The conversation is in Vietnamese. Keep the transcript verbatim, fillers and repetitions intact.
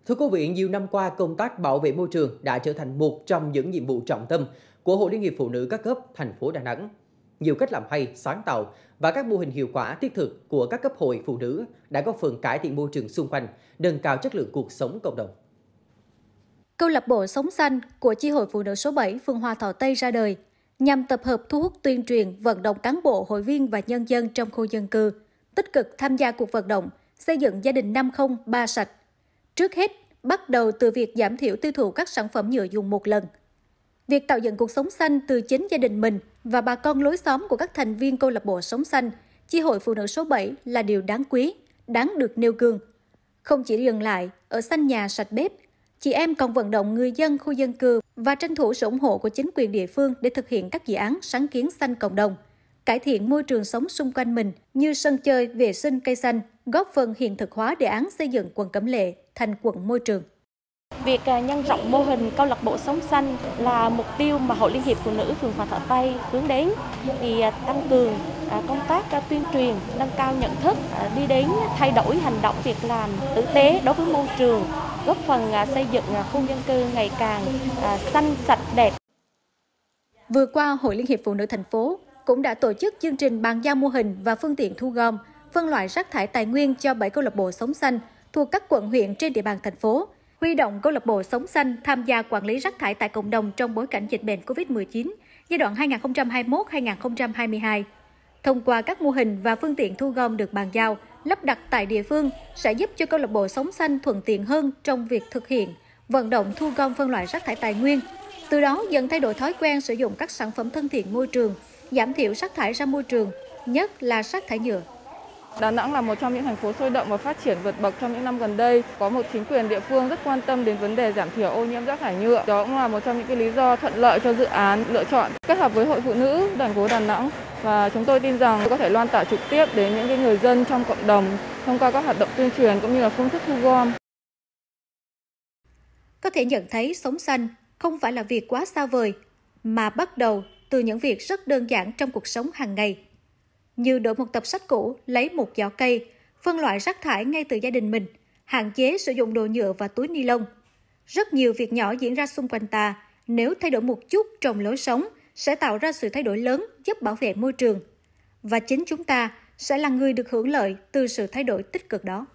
Thưa quý vị, nhiều năm qua, công tác bảo vệ môi trường đã trở thành một trong những nhiệm vụ trọng tâm của Hội Liên hiệp Phụ nữ các cấp thành phố Đà Nẵng. Nhiều cách làm hay, sáng tạo và các mô hình hiệu quả thiết thực của các cấp hội phụ nữ đã góp phần cải thiện môi trường xung quanh, nâng cao chất lượng cuộc sống cộng đồng. Câu lạc bộ Sống Xanh của Chi hội Phụ nữ số bảy phường Hòa Thọ Tây ra đời nhằm tập hợp thu hút tuyên truyền, vận động cán bộ, hội viên và nhân dân trong khu dân cư tích cực tham gia cuộc vận động xây dựng gia đình năm không ba sạch. Trước hết, bắt đầu từ việc giảm thiểu tiêu thụ các sản phẩm nhựa dùng một lần. Việc tạo dựng cuộc sống xanh từ chính gia đình mình và bà con lối xóm của các thành viên câu lạc bộ Sống Xanh, Chi hội Phụ nữ số bảy là điều đáng quý, đáng được nêu gương. Không chỉ dừng lại ở xanh nhà sạch bếp, chị em còn vận động người dân khu dân cư và tranh thủ sự ủng hộ của chính quyền địa phương để thực hiện các dự án sáng kiến xanh cộng đồng, cải thiện môi trường sống xung quanh mình như sân chơi, vệ sinh cây xanh, góp phần hiện thực hóa đề án xây dựng quận Cẩm Lệ thành quận môi trường. Việc nhân rộng mô hình câu lạc bộ Sống Xanh là mục tiêu mà Hội Liên hiệp Phụ nữ phường Hòa Thọ Tây hướng đến, thì tăng cường công tác tuyên truyền, nâng cao nhận thức, đi đến thay đổi hành động, việc làm tử tế đối với môi trường, góp phần xây dựng khu dân cư ngày càng xanh sạch đẹp. Vừa qua, Hội Liên hiệp Phụ nữ thành phố cũng đã tổ chức chương trình bàn giao mô hình và phương tiện thu gom, phân loại rác thải tài nguyên cho bảy câu lạc bộ Sống Xanh thuộc các quận huyện trên địa bàn thành phố, huy động câu lạc bộ Sống Xanh tham gia quản lý rác thải tại cộng đồng trong bối cảnh dịch bệnh Covid mười chín giai đoạn hai nghìn không trăm hai mươi mốt đến hai nghìn không trăm hai mươi hai. Thông qua các mô hình và phương tiện thu gom được bàn giao, lắp đặt tại địa phương sẽ giúp cho câu lạc bộ Sống Xanh thuận tiện hơn trong việc thực hiện vận động thu gom phân loại rác thải tài nguyên. Từ đó dần thay đổi thói quen sử dụng các sản phẩm thân thiện môi trường, giảm thiểu rác thải ra môi trường, nhất là rác thải nhựa. Đà Nẵng là một trong những thành phố sôi động và phát triển vượt bậc trong những năm gần đây. Có một chính quyền địa phương rất quan tâm đến vấn đề giảm thiểu ô nhiễm rác thải nhựa. Đó cũng là một trong những cái lý do thuận lợi cho dự án lựa chọn kết hợp với Hội Phụ nữ thành phố Đà Nẵng. Và chúng tôi tin rằng có thể loan tỏa trực tiếp đến những cái người dân trong cộng đồng thông qua các hoạt động tuyên truyền cũng như là phương thức thu gom. Có thể nhận thấy sống xanh không phải là việc quá xa vời, mà bắt đầu từ những việc rất đơn giản trong cuộc sống hàng ngày. Như đổi một tập sách cũ, lấy một giỏ cây, phân loại rác thải ngay từ gia đình mình, hạn chế sử dụng đồ nhựa và túi ni lông. Rất nhiều việc nhỏ diễn ra xung quanh ta, nếu thay đổi một chút trong lối sống, sẽ tạo ra sự thay đổi lớn giúp bảo vệ môi trường. Và chính chúng ta sẽ là người được hưởng lợi từ sự thay đổi tích cực đó.